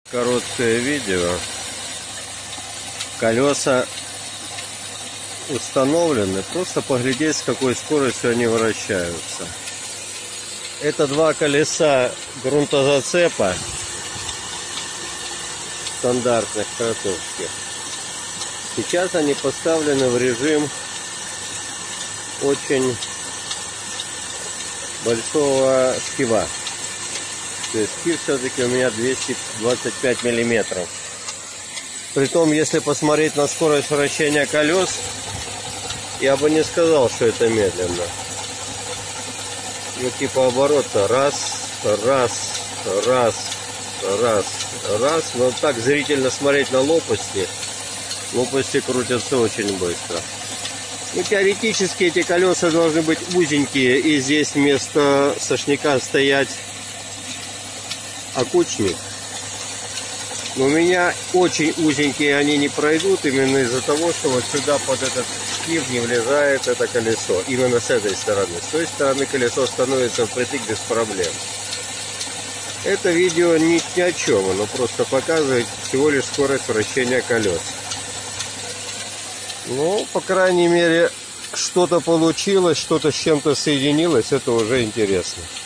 Короткое видео. Колеса установлены. Просто поглядеть, с какой скоростью они вращаются. Это два колеса грунтозацепа стандартных кротовских. Сейчас они поставлены в режим очень большого шкива. То есть шкив все-таки у меня 225 миллиметров. Притом, если посмотреть на скорость вращения колес, я бы не сказал, что это медленно. Ну, типа оборота раз, раз, раз, раз, раз. Но так зрительно смотреть на лопасти. Лопасти крутятся очень быстро. Ну, теоретически эти колеса должны быть узенькие. И здесь вместо сошника стоять окучник. Но у меня очень узенькие, они не пройдут именно из-за того, что вот сюда под этот шкив не влезает это колесо. Именно с этой стороны. С той стороны колесо становится впритык без проблем. Это видео ни о чем, оно просто показывает всего лишь скорость вращения колес. Ну, по крайней мере, что-то получилось, что-то с чем-то соединилось, это уже интересно.